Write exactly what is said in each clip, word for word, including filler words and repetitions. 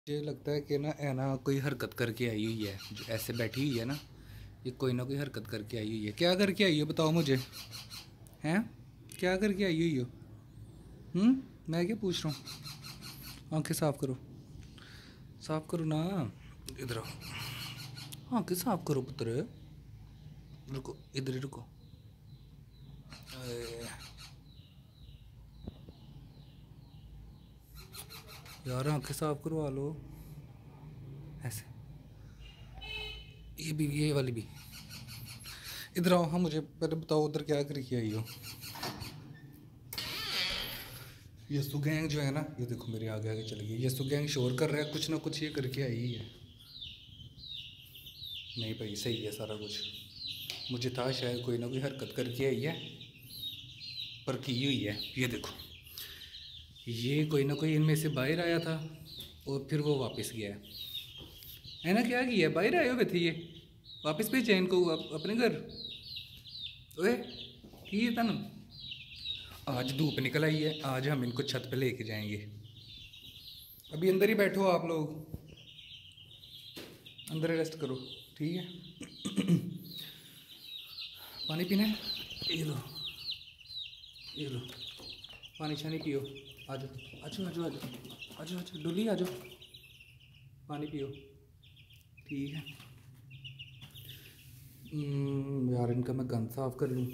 मुझे लगता है कि ना है ना कोई हरकत करके आई हुई है, जो ऐसे बैठी हुई है ना, ये कोई ना कोई हरकत करके आई हुई है। क्या करके आई हो बताओ मुझे, हैं? क्या करके आई हुई हो? हम्म मैं क्या पूछ रहा हूँ? आंखें साफ करो, साफ करो ना। इधर आओ, आंखें साफ करो पुत्र। रुको, इधर ही रुको। अरे यार, आंखें साफ करवा लो ऐसे। ये भी, ये वाली भी। इधर आओ। हाँ, मुझे पहले बताओ उधर क्या करके आई हो? यस्सु गैंग जो है ना, ये देखो मेरे आगे आगे चल गई। यस्सु गैंग शोर कर रहा है, कुछ ना कुछ ये करके आई ही है। नहीं भाई, सही है सारा कुछ। मुझे था शायद कोई ना कोई हरकत करके आई है, पर की हुई है। ये देखो, ये कोई ना कोई इनमें से बाहर आया था और फिर वो वापस गया है। है ना? क्या किया? बाहर आए हुए थे ये, वापस भेजा इनको अप, अपने घर। ओए, की है तनु? आज धूप निकल आई है, आज हम इनको छत पे लेके जाएंगे। अभी अंदर ही बैठो आप लोग, अंदर रेस्ट करो, ठीक है? पानी पीना है? ये लो, ये लो, पानी शानी पियो। आ जाओ, आ जाओ, आ जाओ, आ जाओ, आ जाओ, आ जाओ, डोली आ जाओ, पानी पियो, ठीक है? हम्म, यार इनका मैं गंद साफ कर लूँ।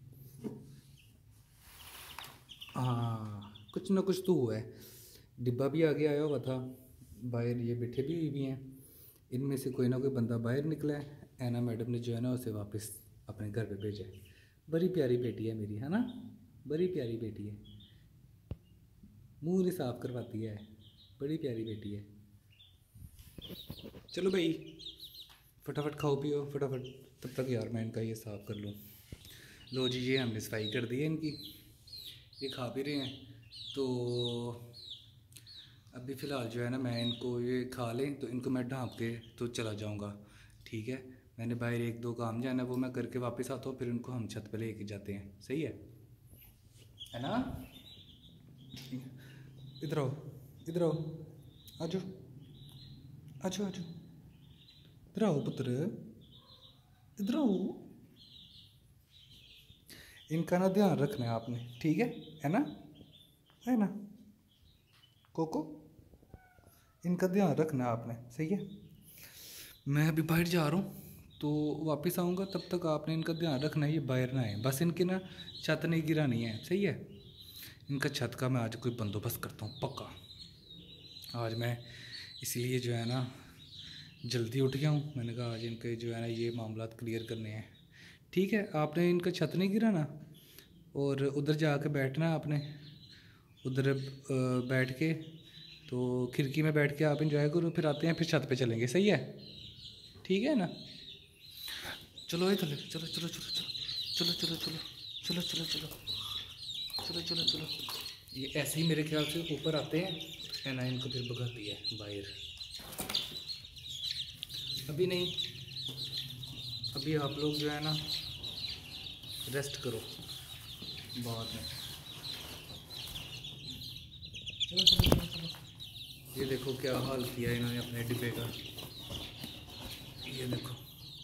हाँ, कुछ ना कुछ तो हुआ है। डिब्बा भी आगे आया हुआ था, बाहर ये बैठे भी हुई भी हैं। इनमें से कोई ना कोई बंदा बाहर निकला है। ऐना मैडम ने जो है ना, उसे वापस अपने घर पे भेजा है। बड़ी प्यारी बेटी है मेरी, है ना? बड़ी प्यारी बेटी है, मुंह नहीं साफ करवाती है, बड़ी प्यारी बेटी है। चलो भाई, फटाफट खाओ पियो फटाफट, तब तक यार मैं इनका ये साफ़ कर लूँ। लो जी, ये हमने सफाई कर दी है इनकी, ये खा भी रहे हैं। तो अभी फ़िलहाल जो है ना, मैं इनको ये खा लें तो इनको मैं ढाँप के तो चला जाऊँगा, ठीक है? मैंने बाहर एक दो काम जाना, वो मैं करके वापस आता हूँ, फिर उनको हम छत पे लेके जाते हैं। सही है है ना? इधर आओ, इधर आओ, आ जाओ, आ जाओ, आ जाओ, इधर आओ पुत्र, इधर आओ। इनका ना ध्यान रखना है आपने, ठीक है? है ना? है ना कोको? इनका ध्यान रखना है आपने, सही है? मैं अभी बाहर जा रहा हूँ, तो वापस आऊँगा, तब तक आपने इनका ध्यान रखना है, ये बाहर ना आए। बस इनकी ना छत नहीं गिरानी है, सही है? इनका छत का मैं आज कोई बंदोबस्त करता हूँ पक्का। आज मैं इसलिए जो है ना जल्दी उठ गया हूँ। मैंने कहा आज इनके जो है ना ये मामला क्लियर करने हैं, ठीक है? आपने इनका छत नहीं गिराना, और उधर जाके बैठना है आपने। उधर बैठ के, तो खिड़की में बैठ के आप इंजॉय करो, फिर आते हैं, फिर छत पे चलेंगे, सही है? ठीक है ना? चलो ये चलो चलो चलो चलो चलो चलो चलो चलो चलो चलो चलो चलो चलो चलो। ये ऐसे ही मेरे ख्याल से ऊपर आते हैं, है ना? इनको फिर भगाती है बाहर। अभी नहीं, अभी आप लोग जो है ना रेस्ट करो, बाद में। चलो चलो चलो चलो। ये देखो क्या हाल किया इन्होंने अपने डिब्बे का, ये देखो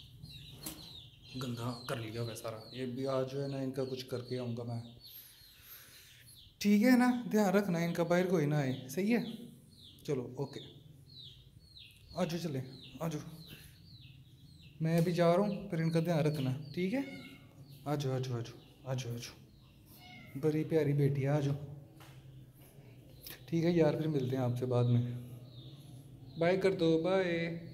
गंदा कर लिया हुआ सारा। ये भी आज जो है ना इनका कुछ करके आऊँगा मैं, ठीक है ना? ध्यान रखना इनका, बाहर कोई ना आए, सही है? चलो ओके, आ जाओ, चले आ जाओ। मैं अभी जा रहा हूँ, फिर इनका ध्यान रखना, ठीक है? आ जाओ आ जाओ आ जाओ आ जाओ आ जाओ, बड़ी प्यारी बेटी है, आ जाओ। ठीक है यार, फिर मिलते हैं आपसे बाद में। बाय कर दो, बाय।